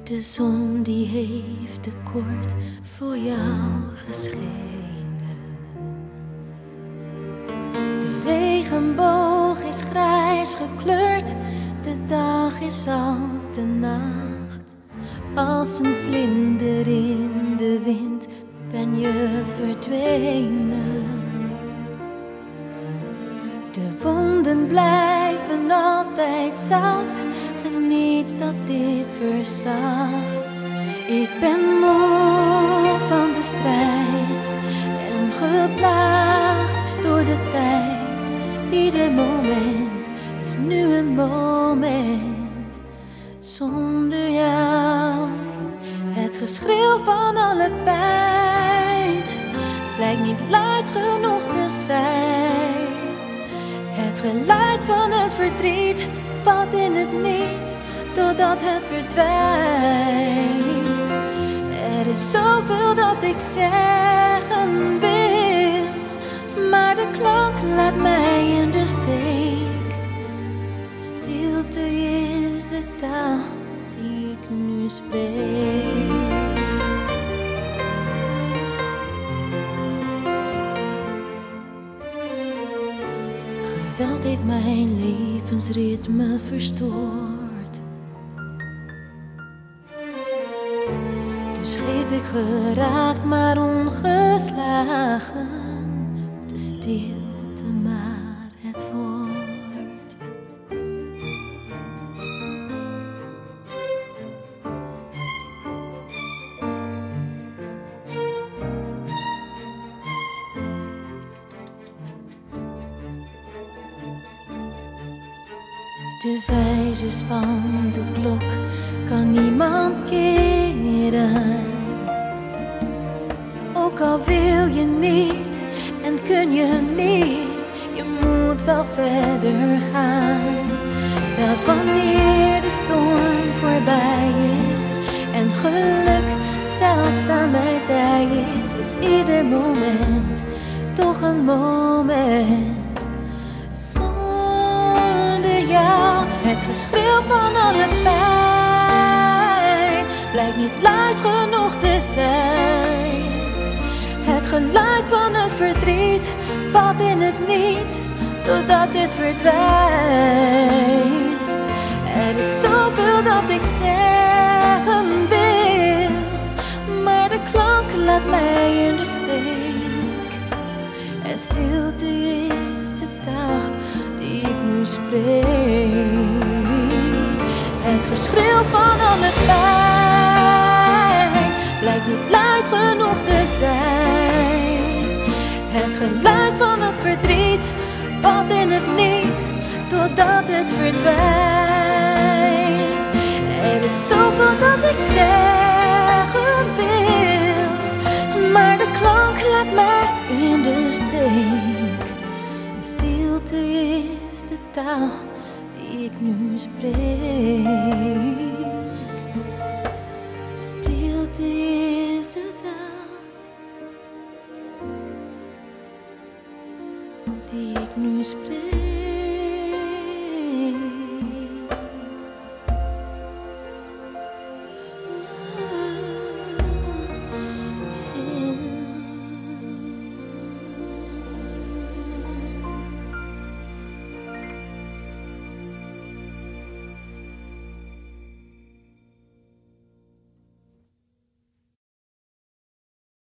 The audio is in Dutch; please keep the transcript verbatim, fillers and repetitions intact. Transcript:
De zon die heeft te kort voor jou geschenen. De regenboog is grijs gekleurd, de dag is als de nacht. Als een vlinder in de wind ben je verdwenen. De wonden blijven altijd zout en niets dat dit verzacht. Ik ben moe van de strijd en geplaagd door de tijd. Ieder moment is nu een moment zonder jou. Het geschreeuw van alle pijn lijkt niet luid genoeg te zijn. Het geluid van het verdriet valt in het niet, totdat het verdwijnt. Er is zoveel dat ik zeggen wil, maar de klank laat mij in de steek. Stilte is de taal die ik nu spreek. Geweld heeft mijn levensritme verstoord. Dus geef ik geraakt maar ongeslagen de stilte maar het woord. De wijzers van de klok kan niemand keren. Ook al wil je niet en kun je niet, je moet wel verder gaan. Zelfs wanneer de storm voorbij is en geluk zelfs aan mijn zij is, is ieder moment toch een moment. Het geschreeuw van alle pijn blijkt niet luid genoeg te zijn. Het geluid van het verdriet valt in het niet, totdat dit verdwijnt. Er is zoveel dat ik zeggen wil, maar de klank laat mij in de steek. En stilte is de taal die ik nu spreek. Het geschreeuw van alle pijn blijkt niet luid genoeg te zijn. Het geluid van het verdriet valt in het niet, totdat het verdwijnt. Er is zoveel dat ik zeggen wil, maar de klank laat mij in de steek. Stilte is de taal die ik nu spreek.